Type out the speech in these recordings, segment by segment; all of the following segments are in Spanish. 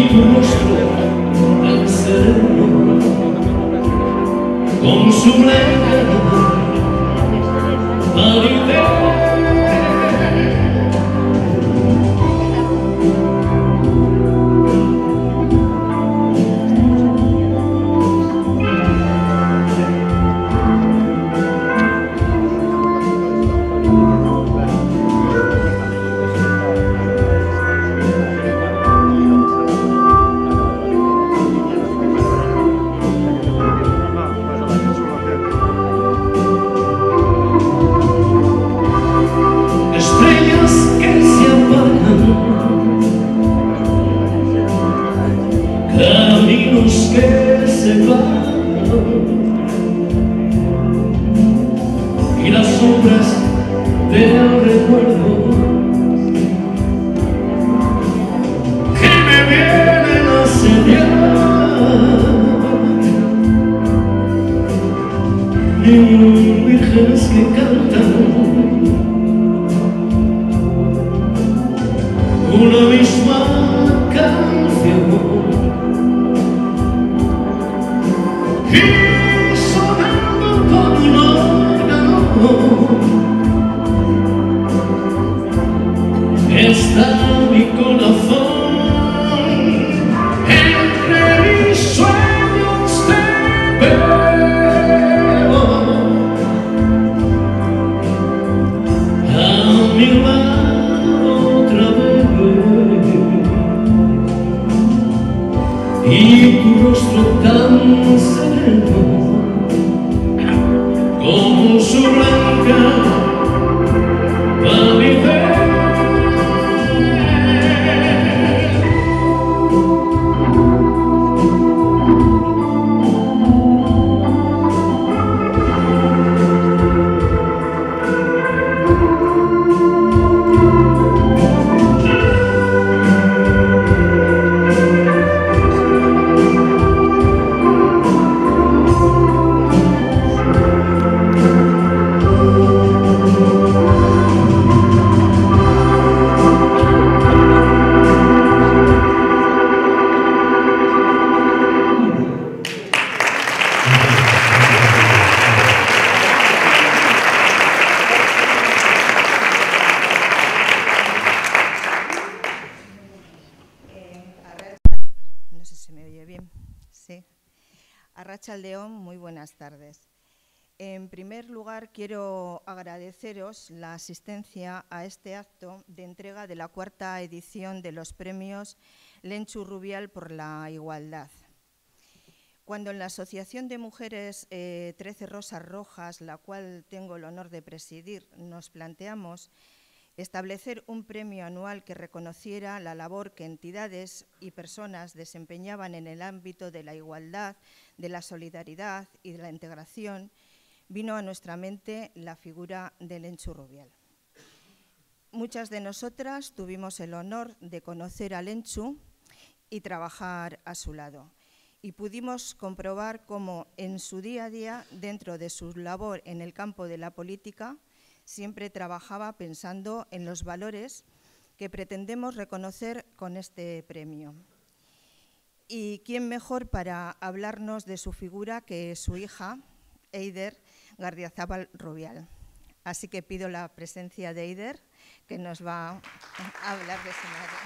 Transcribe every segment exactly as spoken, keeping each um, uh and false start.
tu rostro tan sereno, con su blanca palidez. Caminos que se van y las sombras del recuerdo que me vienen a asediar, y vírgenes que cantan una misma canción. Y sonando con un órgano está mi corazón. Entre mis sueños te veo a mi lado otra vez, y tu rostro tan sereno, con su blanca palidez. Arratsaldeon, muy buenas tardes. En primer lugar, quiero agradeceros la asistencia a este acto de entrega de la cuarta edición de los premios Lentxu Rubial por la Igualdad. Cuando en la Asociación de Mujeres eh, trece Rosas Rojas, la cual tengo el honor de presidir, nos planteamos establecer un premio anual que reconociera la labor que entidades y personas desempeñaban en el ámbito de la igualdad, de la solidaridad y de la integración, vino a nuestra mente la figura de Lentxu Rubial. Muchas de nosotras tuvimos el honor de conocer a Lentxu y trabajar a su lado, y pudimos comprobar cómo en su día a día, dentro de su labor en el campo de la política, siempre trabajaba pensando en los valores que pretendemos reconocer con este premio. ¿Y quién mejor para hablarnos de su figura que su hija, Eider Gardiazabal Rubial? Así que pido la presencia de Eider, que nos va a hablar de su madre.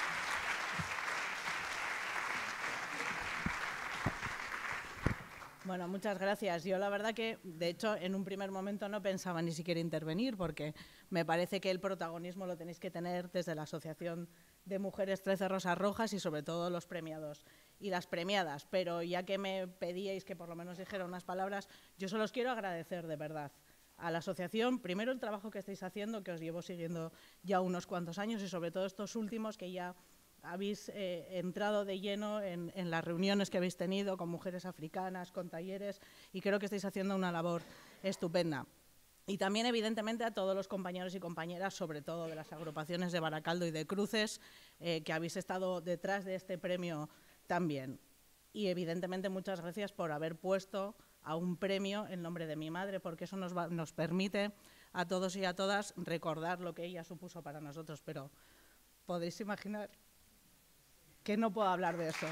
Bueno, muchas gracias. Yo la verdad que, de hecho, en un primer momento no pensaba ni siquiera intervenir, porque me parece que el protagonismo lo tenéis que tener desde la Asociación de Mujeres trece Rosas Rojas y sobre todo los premiados y las premiadas. Pero ya que me pedíais que por lo menos dijera unas palabras, yo solo os quiero agradecer de verdad a la asociación, primero el trabajo que estáis haciendo, que os llevo siguiendo ya unos cuantos años, y sobre todo estos últimos que ya habéis eh, entrado de lleno en, en las reuniones que habéis tenido con mujeres africanas, con talleres, y creo que estáis haciendo una labor estupenda. Y también, evidentemente, a todos los compañeros y compañeras, sobre todo de las agrupaciones de Baracaldo y de Cruces, eh, que habéis estado detrás de este premio también. Y, evidentemente, muchas gracias por haber puesto a un premio en nombre de mi madre, porque eso nos, va, nos permite a todos y a todas recordar lo que ella supuso para nosotros. Pero podéis imaginar que no puedo hablar de eso.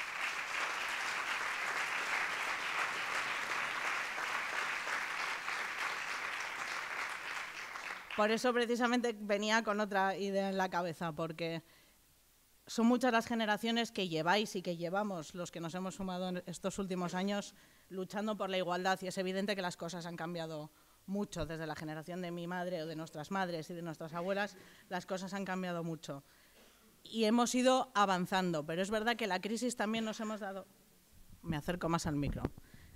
Por eso precisamente venía con otra idea en la cabeza, porque son muchas las generaciones que lleváis y que llevamos, los que nos hemos sumado en estos últimos años, luchando por la igualdad, y es evidente que las cosas han cambiado mucho. Desde la generación de mi madre o de nuestras madres y de nuestras abuelas, las cosas han cambiado mucho. Y hemos ido avanzando, pero es verdad que la crisis también nos hemos dado... Me acerco más al micro.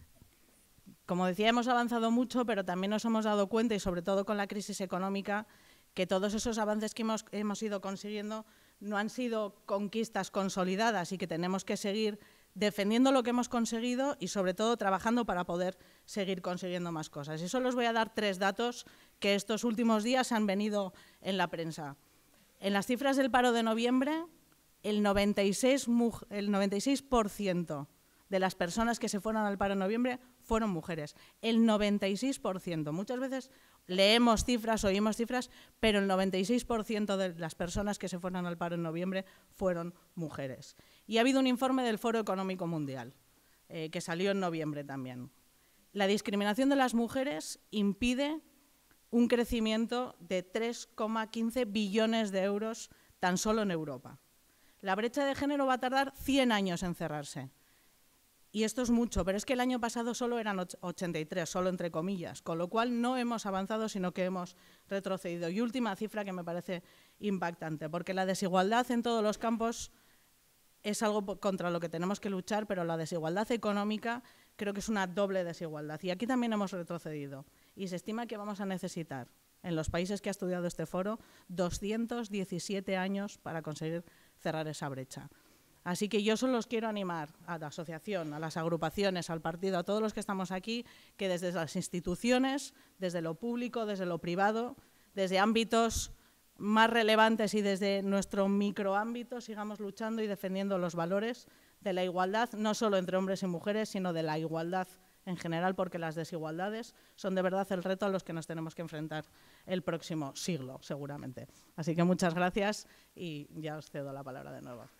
Como decía, hemos avanzado mucho, pero también nos hemos dado cuenta, y sobre todo con la crisis económica, que todos esos avances que hemos, hemos ido consiguiendo no han sido conquistas consolidadas y que tenemos que seguir defendiendo lo que hemos conseguido y, sobre todo, trabajando para poder seguir consiguiendo más cosas. Y solo os voy a dar tres datos que estos últimos días han venido en la prensa. En las cifras del paro de noviembre, el noventa y seis por ciento de las personas que se fueron al paro en noviembre fueron mujeres. El noventa y seis por ciento. Muchas veces leemos cifras, oímos cifras, pero el noventa y seis por ciento de las personas que se fueron al paro en noviembre fueron mujeres. Y ha habido un informe del Foro Económico Mundial, eh, que salió en noviembre también. La discriminación de las mujeres impide un crecimiento de tres coma quince billones de euros tan solo en Europa. La brecha de género va a tardar cien años en cerrarse. Y esto es mucho, pero es que el año pasado solo eran ochenta y tres, solo entre comillas, con lo cual no hemos avanzado, sino que hemos retrocedido. Y última cifra que me parece impactante, porque la desigualdad en todos los campos es algo contra lo que tenemos que luchar, pero la desigualdad económica creo que es una doble desigualdad. Y aquí también hemos retrocedido. Y se estima que vamos a necesitar, en los países que ha estudiado este foro, doscientos diecisiete años para conseguir cerrar esa brecha. Así que yo solo os quiero animar a la asociación, a las agrupaciones, al partido, a todos los que estamos aquí, que desde las instituciones, desde lo público, desde lo privado, desde ámbitos más relevantes y desde nuestro microámbito sigamos luchando y defendiendo los valores de la igualdad, no solo entre hombres y mujeres, sino de la igualdad en general, porque las desigualdades son de verdad el reto a los que nos tenemos que enfrentar el próximo siglo, seguramente. Así que muchas gracias y ya os cedo la palabra de nuevo.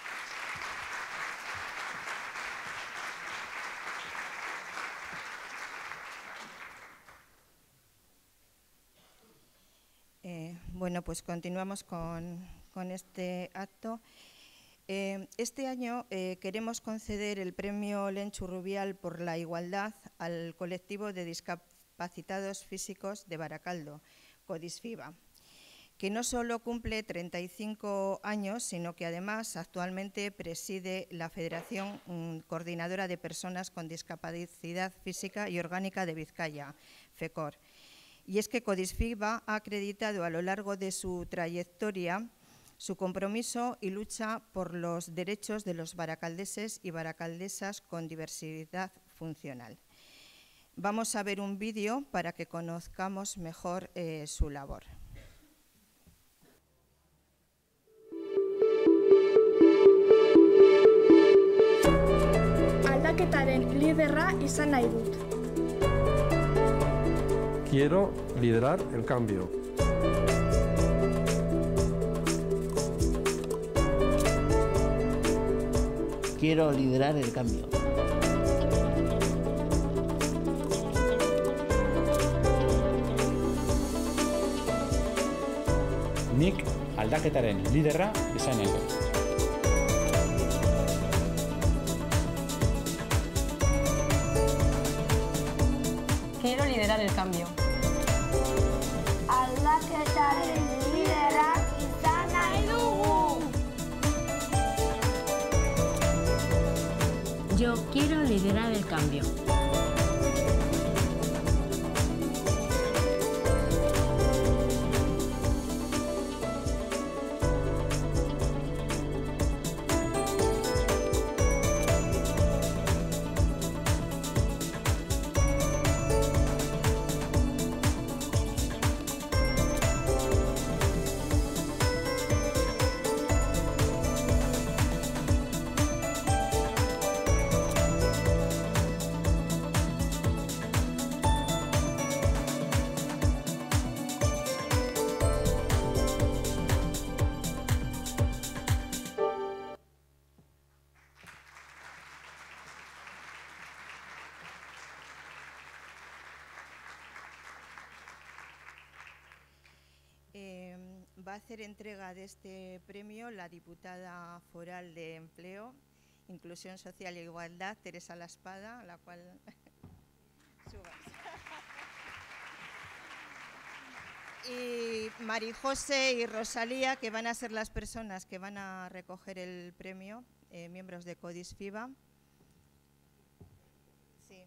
Eh, bueno, pues continuamos con, con este acto. Eh, este año eh, queremos conceder el premio Lenchu Rubial por la igualdad al colectivo de discapacitados físicos de Baracaldo, Codisfiba, que no solo cumple treinta y cinco años, sino que además actualmente preside la Federación mm, Coordinadora de Personas con Discapacidad Física y Orgánica de Vizcaya, FECOR. Y es que Codisfiba ha acreditado a lo largo de su trayectoria su compromiso y lucha por los derechos de los baracaldeses y baracaldesas con diversidad funcional. Vamos a ver un vídeo para que conozcamos mejor eh, su labor. Aldaketaren liderra izan nahi dut. Quiero liderar el cambio. Quiero liderar el cambio. Nik aldaketaren liderra izan nahi dut. Quiero liderar el cambio. Aldaketaren liderra izan nahi dugu. Yo quiero liderar el cambio. va a hacer entrega de este premio la diputada foral de Empleo, Inclusión Social e Igualdad, Teresa Laspada, a la cual subas. Y Marijose y Rosalía, que van a ser las personas que van a recoger el premio, eh, miembros de Codisfiba. Sí.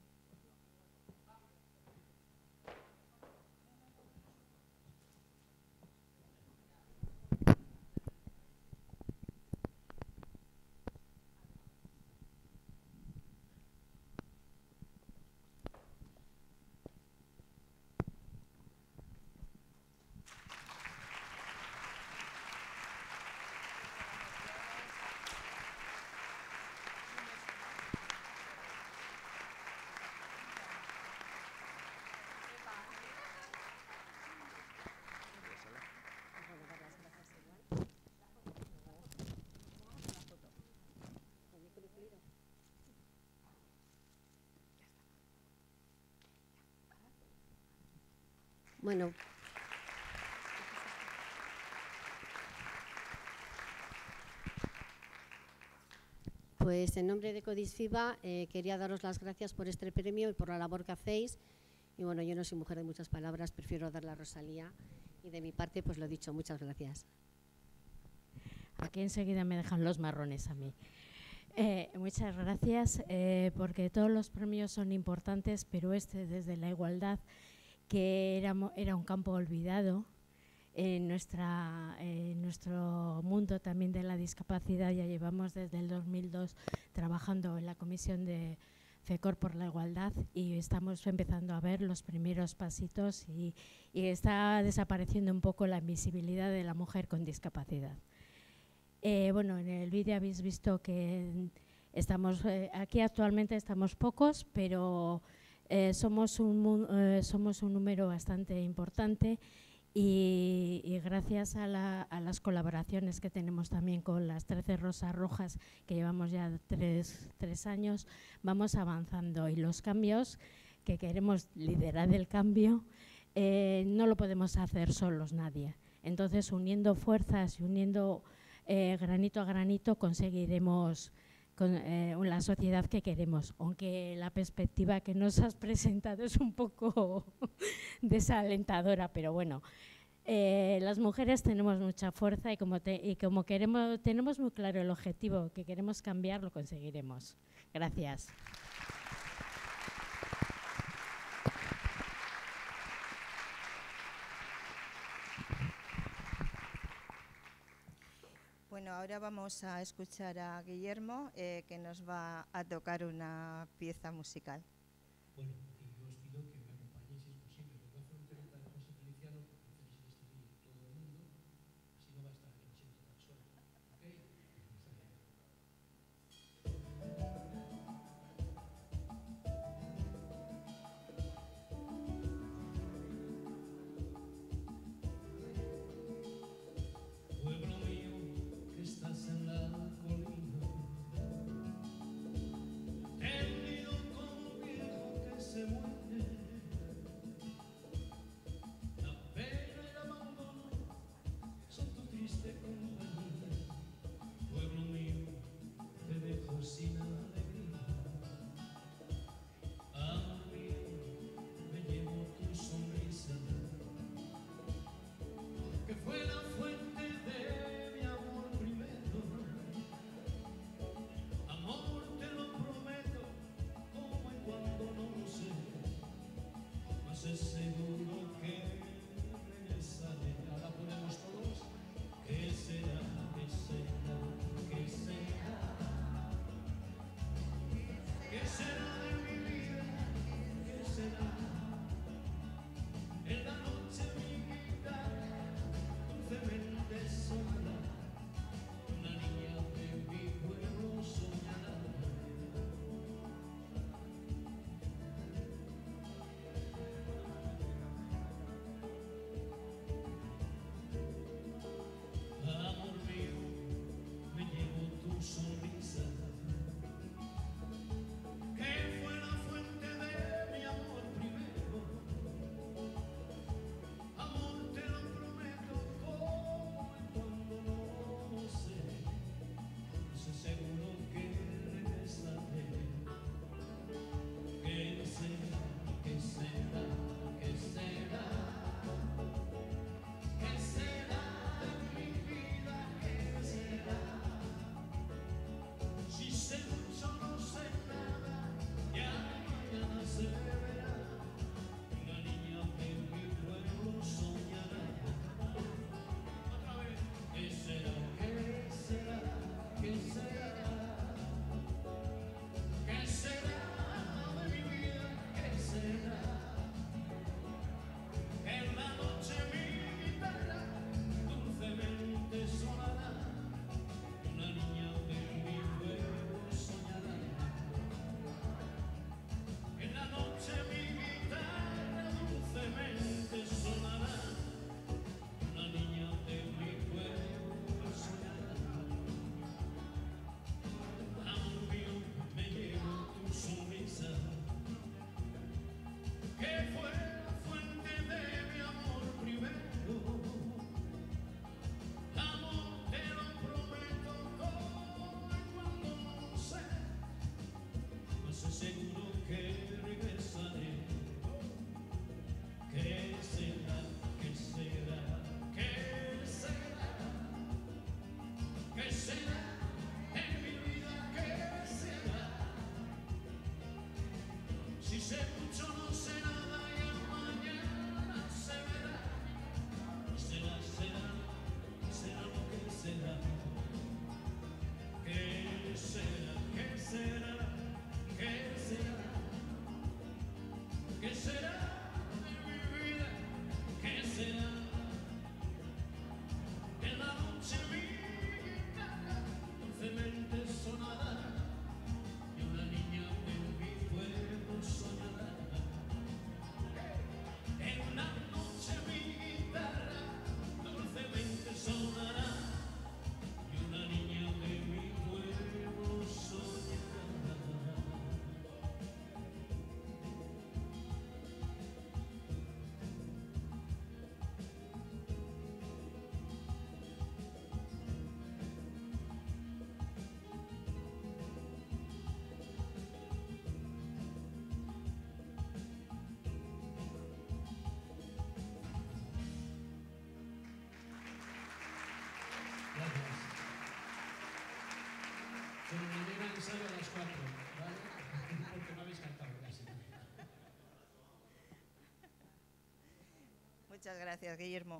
Bueno, pues en nombre de Codisfiba eh, quería daros las gracias por este premio y por la labor que hacéis. Y bueno, yo no soy mujer de muchas palabras, prefiero darle a Rosalía. Y de mi parte, pues lo dicho, muchas gracias. Aquí enseguida me dejan los marrones a mí. Eh, muchas gracias, eh, porque todos los premios son importantes, pero este desde la igualdad, que era, era un campo olvidado en, nuestra, en nuestro mundo también de la discapacidad. Ya llevamos desde el dos mil dos trabajando en la Comisión de FECOR por la Igualdad y estamos empezando a ver los primeros pasitos y, y está desapareciendo un poco la invisibilidad de la mujer con discapacidad. Eh, bueno, en el vídeo habéis visto que estamos eh, aquí actualmente estamos pocos, pero Eh, somos, un, eh, somos un número bastante importante y, y gracias a, la, a las colaboraciones que tenemos también con las trece Rosas Rojas, que llevamos ya tres, tres años, vamos avanzando y los cambios que queremos liderar el cambio eh, no lo podemos hacer solos nadie. Entonces, uniendo fuerzas y uniendo eh, granito a granito conseguiremos con eh, la sociedad que queremos, aunque la perspectiva que nos has presentado es un poco desalentadora, pero bueno, eh, las mujeres tenemos mucha fuerza y como, te, y como queremos, tenemos muy claro el objetivo que queremos cambiar, lo conseguiremos. Gracias. Bueno, ahora vamos a escuchar a Guillermo, eh, que nos va a tocar una pieza musical. Bueno, y yo os pido que me acompañéis si es posible. Os voy a hacer un temita de José Feliciano, porque entonces distinguir todo el mundo, así no va a estar aquí siendo tan solo. ¿Ok? Pueblo mío, que estás en la colina, tendido con un viejo que se cuatro, ¿vale? Porque me habéis cantado casi. Muchas gracias, Guillermo.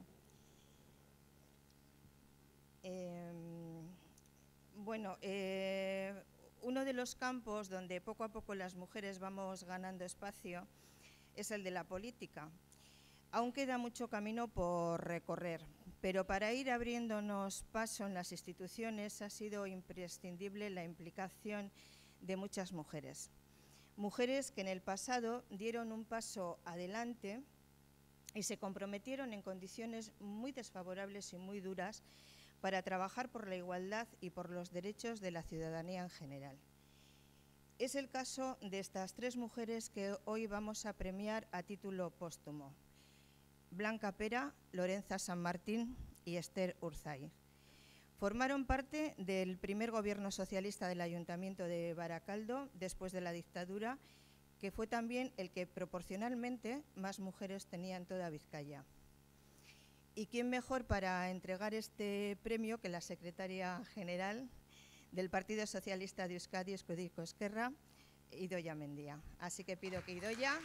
Eh, bueno, eh, uno de los campos donde poco a poco las mujeres vamos ganando espacio es el de la política. Aún queda mucho camino por recorrer, pero para ir abriéndonos paso en las instituciones ha sido imprescindible la implicación de muchas mujeres. Mujeres que en el pasado dieron un paso adelante y se comprometieron en condiciones muy desfavorables y muy duras para trabajar por la igualdad y por los derechos de la ciudadanía en general. Es el caso de estas tres mujeres que hoy vamos a premiar a título póstumo: Blanca Pera, Lorenza San Martín y Esther Urzaiz. Formaron parte del primer gobierno socialista del Ayuntamiento de Baracaldo después de la dictadura, que fue también el que proporcionalmente más mujeres tenía en toda Vizcaya. ¿Y quién mejor para entregar este premio que la secretaria general del Partido Socialista de Euskadi, Eskudiko Esquerra, Idoia Mendia? Así que pido que Idoia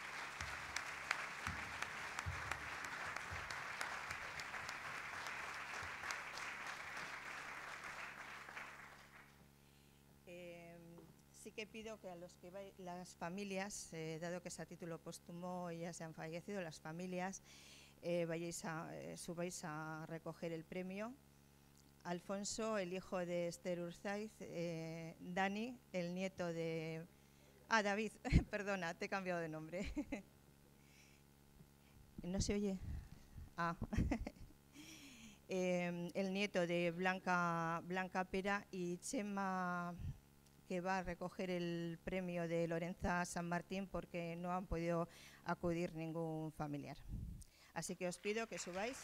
eh, sí que pido que a los que vai, las familias, eh, dado que es a título póstumo y ya se han fallecido, las familias eh, vayáis a, eh, subáis a recoger el premio. Alfonso, el hijo de Esther Urzaiz, eh, Dani, el nieto de... Ah, David, perdona, te he cambiado de nombre. ¿No se oye? Ah. eh, el nieto de Blanca, Blanca Pera y Chema, que va a recoger el premio de Lorenza San Martín porque no han podido acudir ningún familiar. Así que os pido que subáis.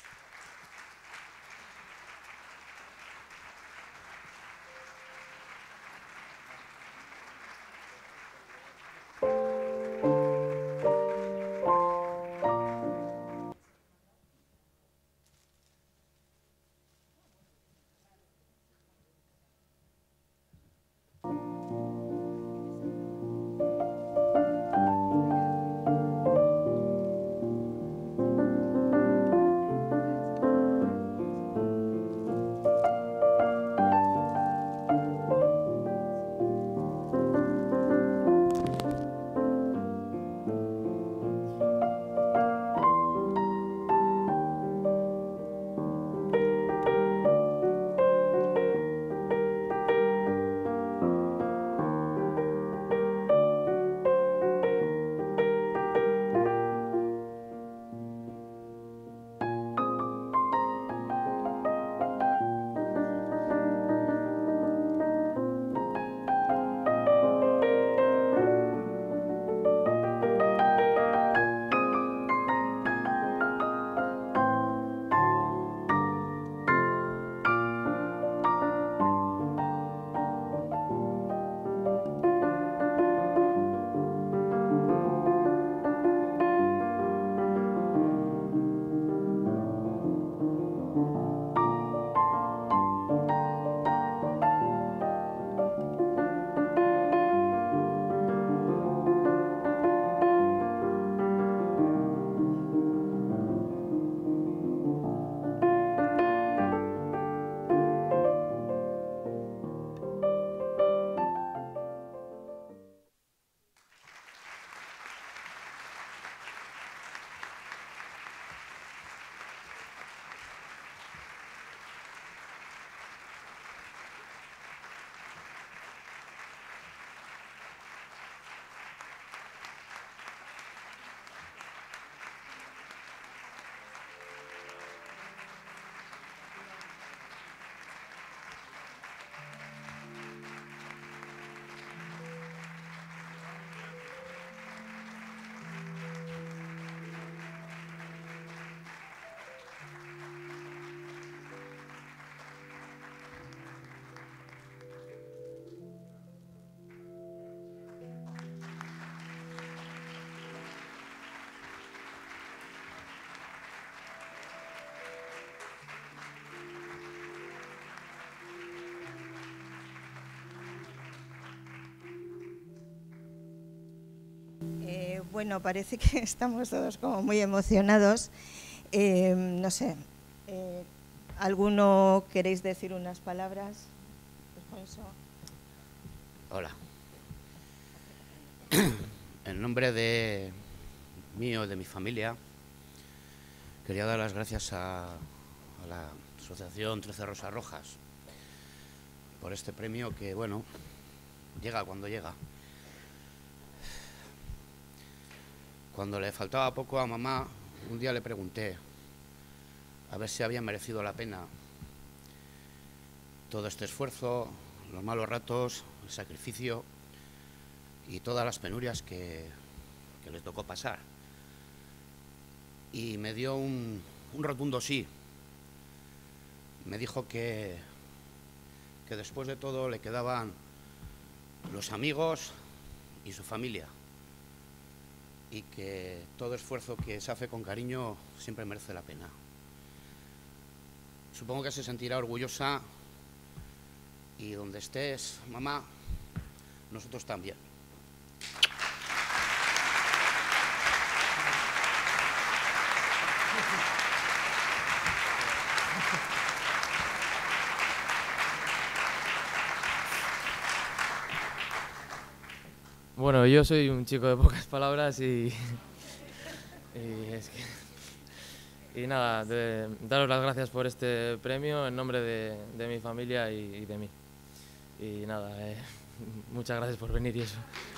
Bueno, parece que estamos todos como muy emocionados. Eh, no sé, eh, ¿alguno queréis decir unas palabras? Alfonso. Hola. En nombre de mío y de mi familia, quería dar las gracias a, a la Asociación trece Rosas Rojas por este premio que, bueno, llega cuando llega. Cuando le faltaba poco a mamá, un día le pregunté a ver si había merecido la pena todo este esfuerzo, los malos ratos, el sacrificio y todas las penurias que, que le tocó pasar. Y me dio un, un rotundo sí. Me dijo que, que después de todo le quedaban los amigos y su familia, y que todo esfuerzo que se hace con cariño siempre merece la pena. Supongo que se sentirá orgullosa, y donde estés, mamá, nosotros también. Bueno, yo soy un chico de pocas palabras y, y es que, y nada, de, daros las gracias por este premio en nombre de, de mi familia y, y de mí. Y nada, eh, muchas gracias por venir y eso.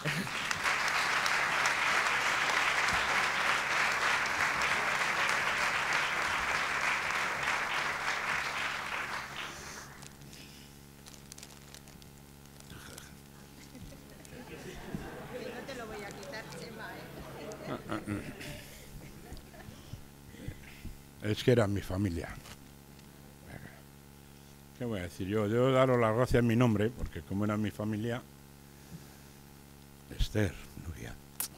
Es que era mi familia. ¿Qué voy a decir yo? Debo daros las gracias en mi nombre, porque como era mi familia, Esther, Nuria.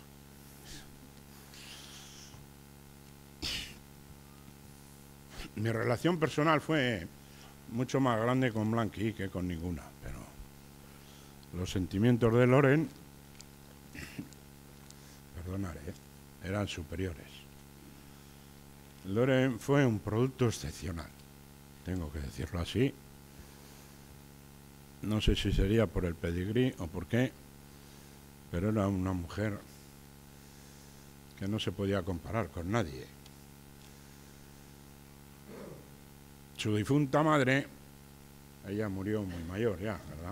Mi relación personal fue mucho más grande con Blanqui que con ninguna, pero los sentimientos de Loren, perdonaré, eran superiores. Loren fue un producto excepcional, tengo que decirlo así. No sé si sería por el pedigrí o por qué, pero era una mujer que no se podía comparar con nadie. Su difunta madre, ella murió muy mayor ya, ¿verdad?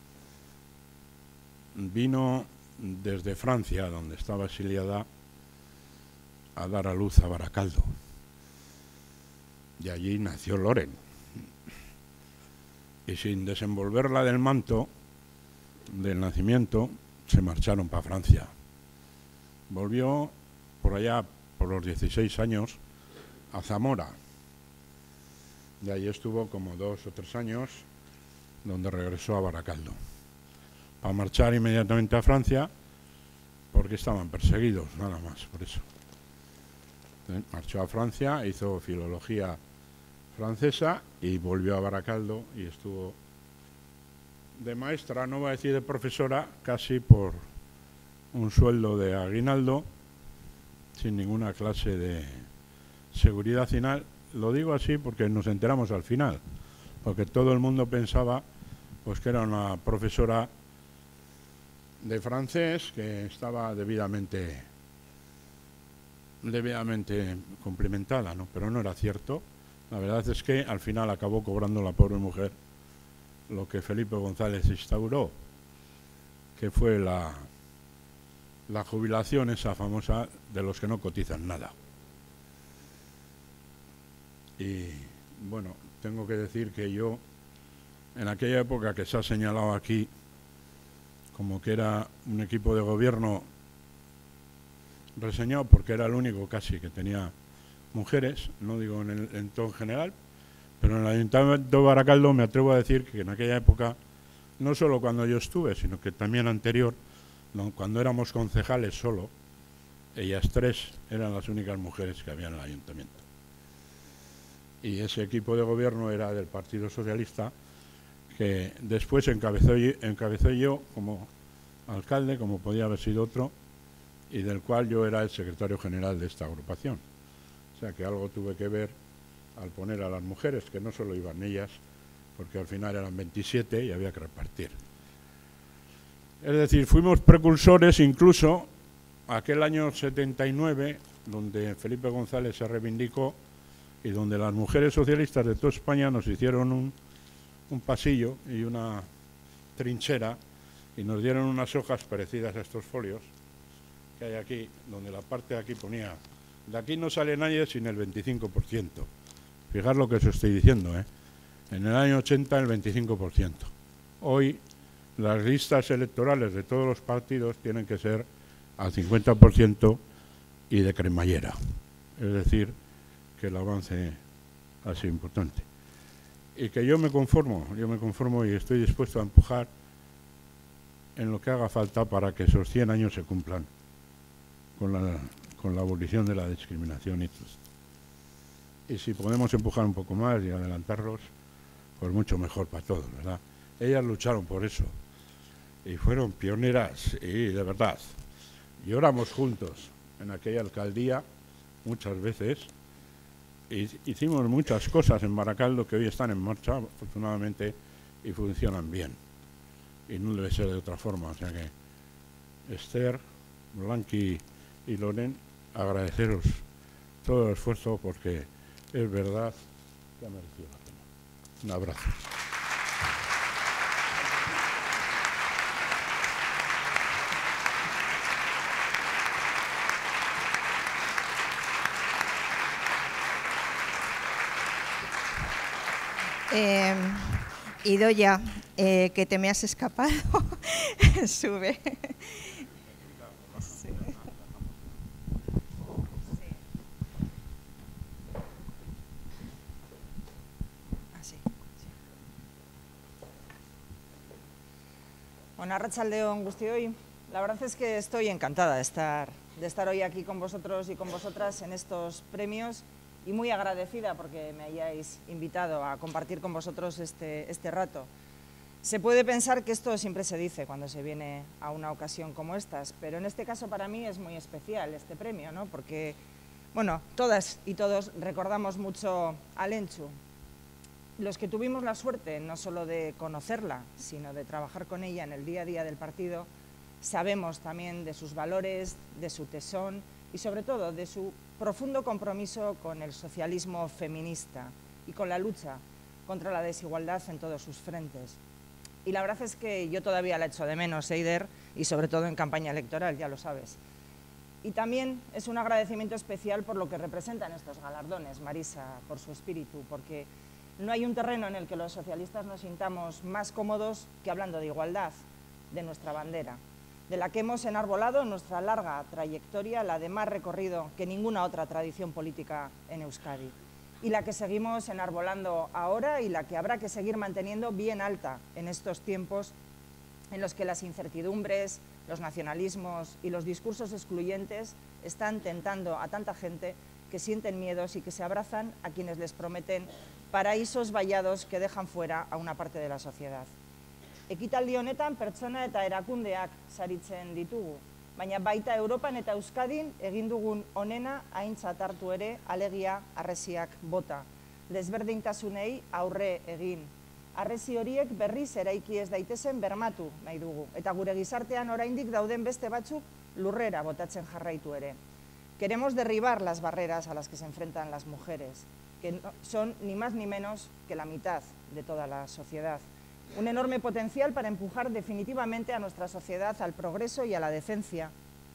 Vino desde Francia, donde estaba exiliada, a dar a luz a Baracaldo. Y allí nació Loren. Y sin desenvolverla del manto del nacimiento, se marcharon para Francia. Volvió por allá, por los dieciséis años, a Zamora. Y allí estuvo como dos o tres años, donde regresó a Baracaldo. Para marchar inmediatamente a Francia, porque estaban perseguidos, nada más, por eso. Entonces, marchó a Francia, hizo filología francesa y volvió a Baracaldo y estuvo de maestra, no voy a decir de profesora, casi por un sueldo de aguinaldo, sin ninguna clase de seguridad final. Lo digo así porque nos enteramos al final, porque todo el mundo pensaba pues que era una profesora de francés que estaba debidamente debidamente cumplimentada, ¿no? Pero no era cierto. La verdad es que al final acabó cobrando la pobre mujer lo que Felipe González instauró, que fue la, la jubilación esa famosa de los que no cotizan nada. Y bueno, tengo que decir que yo, en aquella época que se ha señalado aquí como que era un equipo de gobierno reseñado porque era el único casi que tenía mujeres, no digo en el entorno general, pero en el Ayuntamiento de Baracaldo me atrevo a decir que en aquella época, no solo cuando yo estuve, sino que también anterior, no, cuando éramos concejales solo, ellas tres eran las únicas mujeres que había en el Ayuntamiento. Y ese equipo de gobierno era del Partido Socialista, que después encabezó, encabezó yo como alcalde, como podía haber sido otro, y del cual yo era el secretario general de esta agrupación. O sea que algo tuve que ver al poner a las mujeres, que no solo iban ellas, porque al final eran veintisiete y había que repartir. Es decir, fuimos precursores incluso aquel año setenta y nueve, donde Felipe González se reivindicó y donde las mujeres socialistas de toda España nos hicieron un, un pasillo y una trinchera y nos dieron unas hojas parecidas a estos folios que hay aquí, donde la parte de aquí ponía: de aquí no sale nadie sin el veinticinco por ciento. Fijar lo que os estoy diciendo, ¿eh? En el año ochenta el veinticinco por ciento. Hoy las listas electorales de todos los partidos tienen que ser al cincuenta por ciento y de cremallera. Es decir, que el avance ha sido importante. Y que yo me conformo, yo me conformo y estoy dispuesto a empujar en lo que haga falta para que esos cien años se cumplan con la, con la abolición de la discriminación y todo esto. Y si podemos empujar un poco más y adelantarlos, pues mucho mejor para todos, ¿verdad? Ellas lucharon por eso y fueron pioneras y de verdad. Lloramos juntos en aquella alcaldía muchas veces y hicimos muchas cosas en Baracaldo que hoy están en marcha, afortunadamente, y funcionan bien. Y no debe ser de otra forma. O sea que, Esther, Blanqui y Loren, agradeceros todo el esfuerzo porque es verdad que ha merecido la pena. Un abrazo. Eh, Idoia, eh, que te me has escapado, sube. Sí. Así. Bueno, arratsaldeon guztioi. La verdad es que estoy encantada de estar, de estar hoy aquí con vosotros y con vosotras en estos premios y muy agradecida porque me hayáis invitado a compartir con vosotros este, este rato. Se puede pensar que esto siempre se dice cuando se viene a una ocasión como estas, pero en este caso para mí es muy especial este premio, ¿no? Porque, bueno, todas y todos recordamos mucho a Lentxu. Los que tuvimos la suerte no solo de conocerla, sino de trabajar con ella en el día a día del partido, sabemos también de sus valores, de su tesón y sobre todo de su profundo compromiso con el socialismo feminista y con la lucha contra la desigualdad en todos sus frentes. Y la verdad es que yo todavía la echo de menos, Eider, y sobre todo en campaña electoral, ya lo sabes. Y también es un agradecimiento especial por lo que representan estos galardones, Marisa, por su espíritu, porque no hay un terreno en el que los socialistas nos sintamos más cómodos que hablando de igualdad, de nuestra bandera, de la que hemos enarbolado en nuestra larga trayectoria, la de más recorrido que ninguna otra tradición política en Euskadi, y la que seguimos enarbolando ahora y la que habrá que seguir manteniendo bien alta en estos tiempos en los que las incertidumbres, los nacionalismos y los discursos excluyentes están tentando a tanta gente que sienten miedos y que se abrazan a quienes les prometen paraísos vallados que dejan fuera a una parte de la sociedad. Ekitaldi honetan pertsona eta erakundeak saritzen ditugu, baina baita Europan eta Euskadin egin dugun onena aintzat hartu ere alegia harresiak bota. Desberdintasunei aurre egin. Harresi horiek berriz eraiki ez daitezen bermatu nahi dugu, eta gure gizartean oraindik dauden beste batzuk lurrera botatzen jarraitu ere. Queremos derribar las barreras a las que se enfrentan las mujeres, que son ni más ni menos que la mitad de toda la sociedad. Un enorme potencial para empujar definitivamente a nuestra sociedad al progreso y a la decencia,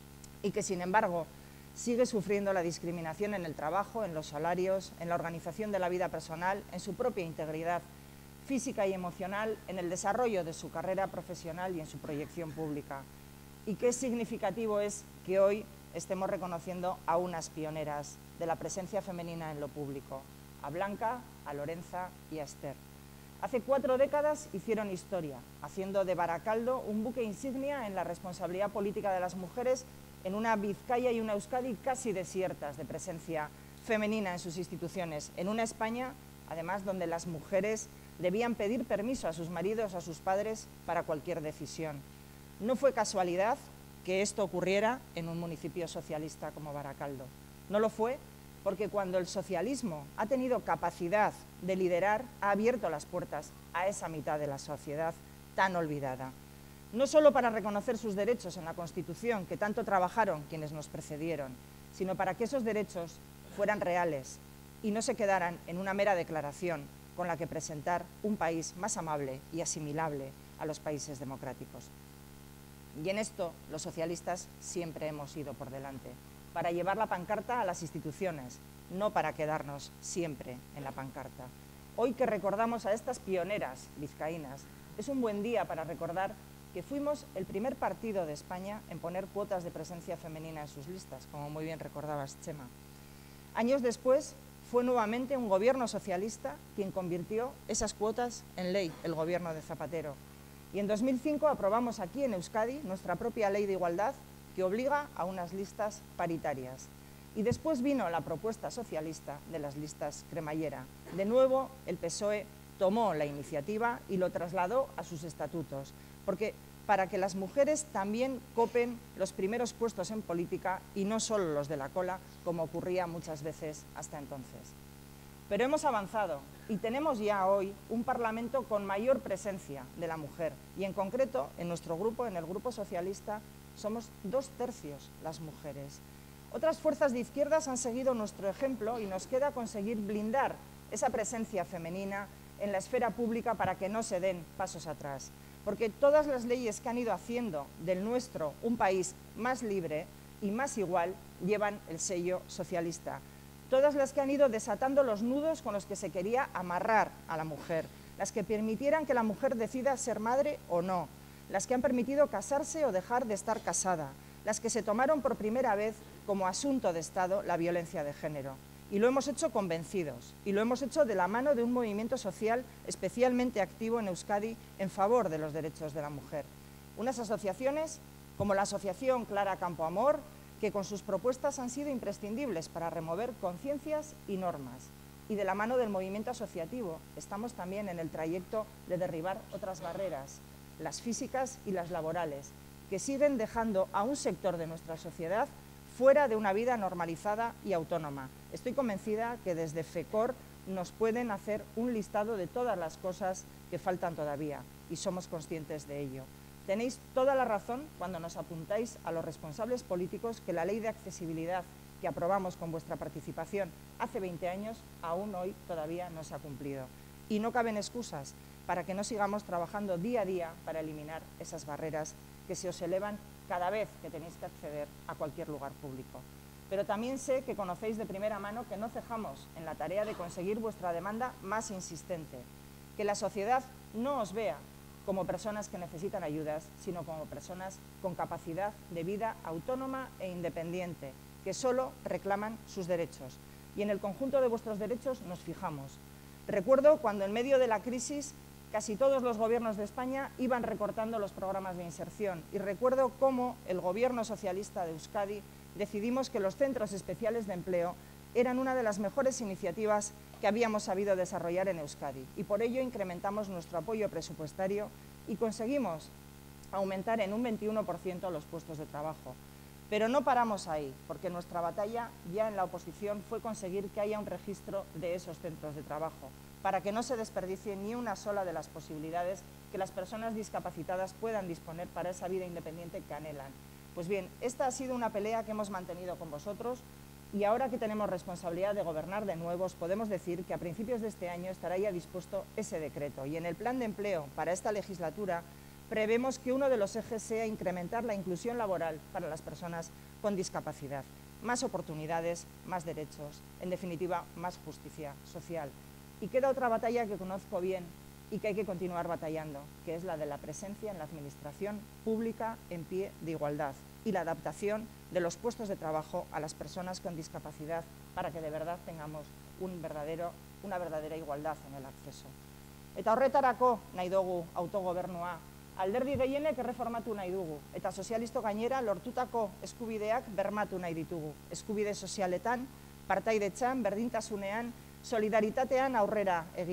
y que, sin embargo, sigue sufriendo la discriminación en el trabajo, en los salarios, en la organización de la vida personal, en su propia integridad física y emocional, en el desarrollo de su carrera profesional y en su proyección pública. Y qué significativo es que hoy estemos reconociendo a unas pioneras de la presencia femenina en lo público, a Blanca, a Lorenza y a Esther. Hace cuatro décadas hicieron historia, haciendo de Baracaldo un buque insignia en la responsabilidad política de las mujeres en una Vizcaya y una Euskadi casi desiertas de presencia femenina en sus instituciones, en una España, además, donde las mujeres debían pedir permiso a sus maridos o a sus padres para cualquier decisión. No fue casualidad que esto ocurriera en un municipio socialista como Baracaldo. No lo fue porque cuando el socialismo ha tenido capacidad de liderar, ha abierto las puertas a esa mitad de la sociedad tan olvidada. No solo para reconocer sus derechos en la Constitución, que tanto trabajaron quienes nos precedieron, sino para que esos derechos fueran reales y no se quedaran en una mera declaración con la que presentar un país más amable y asimilable a los países democráticos. Y en esto los socialistas siempre hemos ido por delante, para llevar la pancarta a las instituciones, no para quedarnos siempre en la pancarta. Hoy que recordamos a estas pioneras vizcaínas, es un buen día para recordar que fuimos el primer partido de España en poner cuotas de presencia femenina en sus listas, como muy bien recordabas, Chema. Años después, fue nuevamente un gobierno socialista quien convirtió esas cuotas en ley, el gobierno de Zapatero. Y en dos mil cinco aprobamos aquí en Euskadi nuestra propia ley de igualdad que obliga a unas listas paritarias. Y después vino la propuesta socialista de las listas cremallera. De nuevo, el P S O E tomó la iniciativa y lo trasladó a sus estatutos, porque para que las mujeres también copen los primeros puestos en política y no solo los de la cola, como ocurría muchas veces hasta entonces. Pero hemos avanzado y tenemos ya hoy un Parlamento con mayor presencia de la mujer y en concreto en nuestro grupo, en el Grupo Socialista, somos dos tercios las mujeres. Otras fuerzas de izquierdas han seguido nuestro ejemplo y nos queda conseguir blindar esa presencia femenina en la esfera pública para que no se den pasos atrás. Porque todas las leyes que han ido haciendo del nuestro un país más libre y más igual llevan el sello socialista. Todas las que han ido desatando los nudos con los que se quería amarrar a la mujer, las que permitieran que la mujer decida ser madre o no, las que han permitido casarse o dejar de estar casada, las que se tomaron por primera vez como asunto de Estado la violencia de género. Y lo hemos hecho convencidos, y lo hemos hecho de la mano de un movimiento social especialmente activo en Euskadi en favor de los derechos de la mujer. Unas asociaciones como la Asociación Clara Campoamor, que con sus propuestas han sido imprescindibles para remover conciencias y normas. Y de la mano del movimiento asociativo estamos también en el trayecto de derribar otras barreras, las físicas y las laborales, que siguen dejando a un sector de nuestra sociedad fuera de una vida normalizada y autónoma. Estoy convencida que desde FECOR nos pueden hacer un listado de todas las cosas que faltan todavía y somos conscientes de ello. Tenéis toda la razón cuando nos apuntáis a los responsables políticos que la ley de accesibilidad que aprobamos con vuestra participación hace veinte años, aún hoy todavía no se ha cumplido. Y no caben excusas para que no sigamos trabajando día a día para eliminar esas barreras que se os elevan cada vez que tenéis que acceder a cualquier lugar público. Pero también sé que conocéis de primera mano que no cejamos en la tarea de conseguir vuestra demanda más insistente, que la sociedad no os vea como personas que necesitan ayudas, sino como personas con capacidad de vida autónoma e independiente, que solo reclaman sus derechos. Y en el conjunto de vuestros derechos nos fijamos. Recuerdo cuando en medio de la crisis casi todos los gobiernos de España iban recortando los programas de inserción y recuerdo cómo el gobierno socialista de Euskadi decidimos que los centros especiales de empleo eran una de las mejores iniciativas que habíamos sabido desarrollar en Euskadi y por ello incrementamos nuestro apoyo presupuestario y conseguimos aumentar en un veintiuno por ciento los puestos de trabajo. Pero no paramos ahí, porque nuestra batalla ya en la oposición fue conseguir que haya un registro de esos centros de trabajo, para que no se desperdicie ni una sola de las posibilidades que las personas discapacitadas puedan disponer para esa vida independiente que anhelan. Pues bien, esta ha sido una pelea que hemos mantenido con vosotros y ahora que tenemos responsabilidad de gobernar de nuevo, os podemos decir que a principios de este año estará ya dispuesto ese decreto y en el plan de empleo para esta legislatura prevemos que uno de los ejes sea incrementar la inclusión laboral para las personas con discapacidad. Más oportunidades, más derechos, en definitiva, más justicia social. Y queda otra batalla que conozco bien y que hay que continuar batallando, que es la de la presencia en la administración pública en pie de igualdad y la adaptación de los puestos de trabajo a las personas con discapacidad para que de verdad tengamos un verdadero, una verdadera igualdad en el acceso. Eta horretarako nahi dugu autogobernua, alderdi gehienek erreformatu nahi dugu, eta sozialisto gainera lortutako eskubideak bermatu nahi ditugu. Eskubide sozialetan, partaidetzan, berdintasunean, solidaritatean aurrera egin.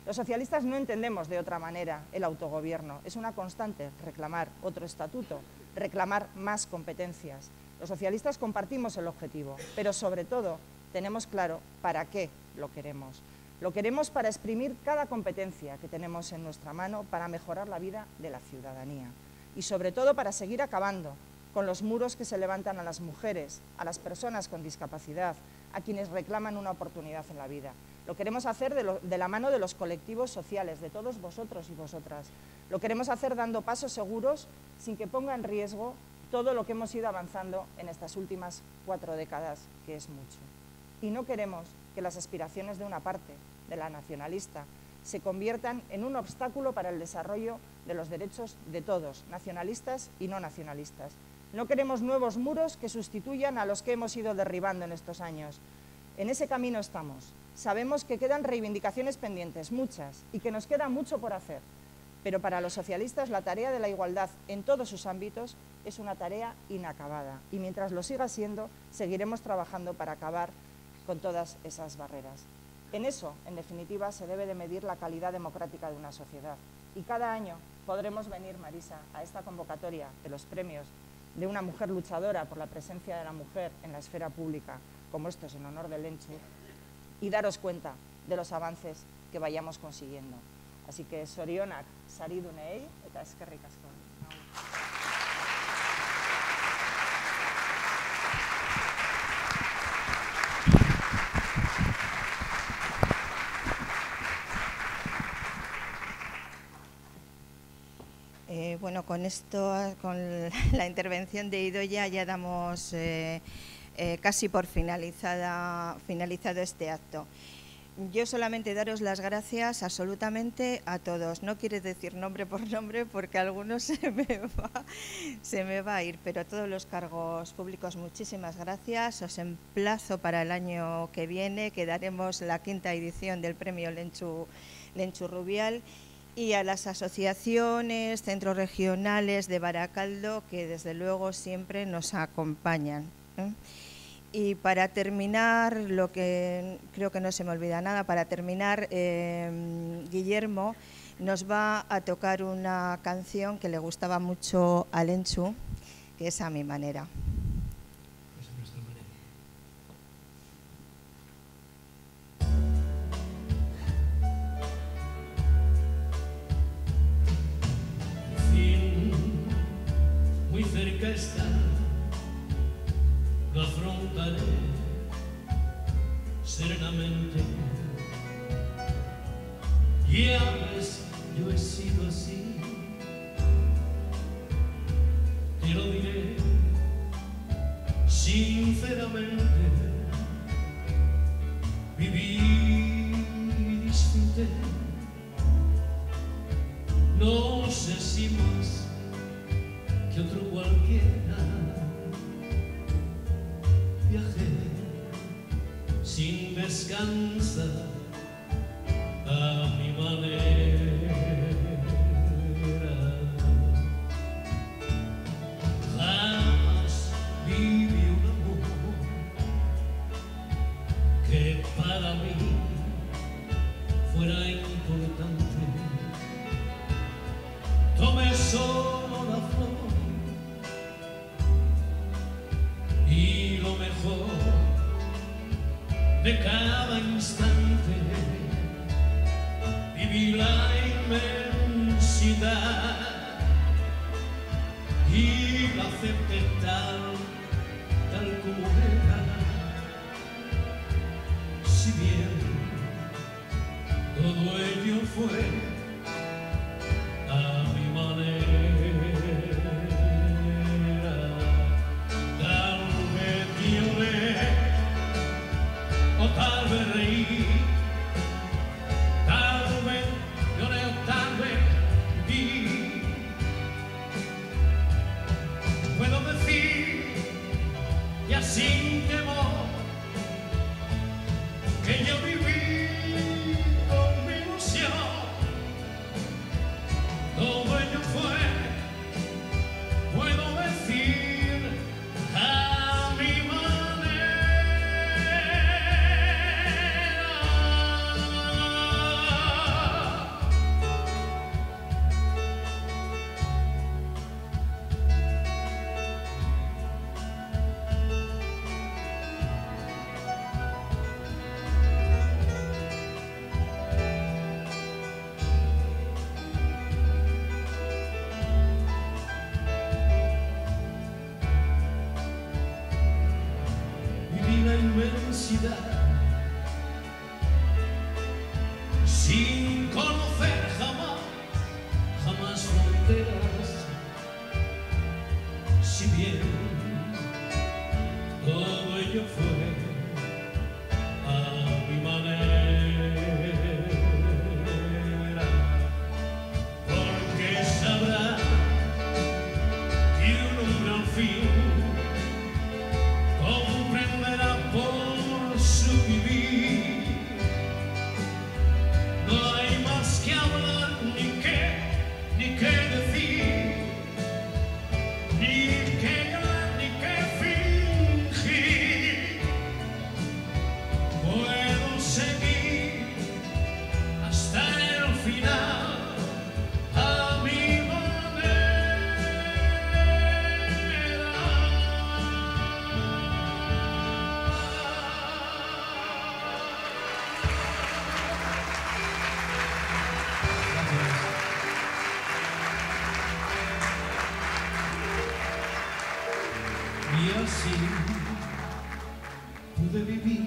Los socialistas no entendemos de otra manera el autogobierno. Es una constante reclamar otro estatuto, reclamar más competencias. Los socialistas compartimos el objetivo, pero sobre todo tenemos claro para qué lo queremos. Lo queremos para exprimir cada competencia que tenemos en nuestra mano para mejorar la vida de la ciudadanía y sobre todo para seguir acabando con los muros que se levantan a las mujeres, a las personas con discapacidad, a quienes reclaman una oportunidad en la vida. Lo queremos hacer de, lo, de la mano de los colectivos sociales, de todos vosotros y vosotras. Lo queremos hacer dando pasos seguros sin que ponga en riesgo todo lo que hemos ido avanzando en estas últimas cuatro décadas, que es mucho. Y no queremos que las aspiraciones de una parte, de la nacionalista, se conviertan en un obstáculo para el desarrollo de los derechos de todos, nacionalistas y no nacionalistas. No queremos nuevos muros que sustituyan a los que hemos ido derribando en estos años. En ese camino estamos. Sabemos que quedan reivindicaciones pendientes, muchas, y que nos queda mucho por hacer. Pero para los socialistas la tarea de la igualdad en todos sus ámbitos es una tarea inacabada. Y mientras lo siga siendo, seguiremos trabajando para acabar con todas esas barreras. En eso, en definitiva, se debe de medir la calidad democrática de una sociedad. Y cada año podremos venir, Marisa, a esta convocatoria de los premios de una mujer luchadora por la presencia de la mujer en la esfera pública, como estos en honor de Lentxu, y daros cuenta de los avances que vayamos consiguiendo. Así que zorionak saridunei eta eskerrik asko. Eh, bueno, con esto, con la intervención de Idoia ya damos eh, eh, casi por finalizada, finalizado este acto. Yo solamente daros las gracias absolutamente a todos. No quiero decir nombre por nombre porque algunos se me va, se me va a ir, pero a todos los cargos públicos muchísimas gracias. Os emplazo para el año que viene, que daremos la quinta edición del premio Lentxu, Lentxu Rubial, y a las asociaciones, centros regionales de Baracaldo, que desde luego siempre nos acompañan, ¿eh? Y para terminar, lo que creo que no se me olvida nada, para terminar, eh, Guillermo nos va a tocar una canción que le gustaba mucho a Lentxu, que es A mi manera. Pues a nuestra manera. En fin, muy cerca está, lo afrontaré serenamente. Ya ves, yo he sido así, te lo diré sinceramente. Viví y disfruté, no sé si más que otro cualquiera. Viajé sin descansar a mi manera. Jamás viví un amor que para mí fuera importante. Tomé solo la flor y lo mejor de cada instante. Viví la inmensidad y la acepté tal, tal como era. Si bien todo ello fue a mi manera, o tal vez reí, tal vez lloré o tal vez vi. Puedo decir ya sin temor que yo viví con mi ilusión. Todo ello fue, puedo decir, a mi manera. inmensidad, sin conocer jamás, jamás fronteras. Si bien todo ello fue a mi manera, porque sabrá que un hombre al fin comprenderá por su vivir. No hay más que hablar, ni que, ni que decir, ni que llorar, ni que fingir. Puedo seguir hasta el final a mi y así pude vivir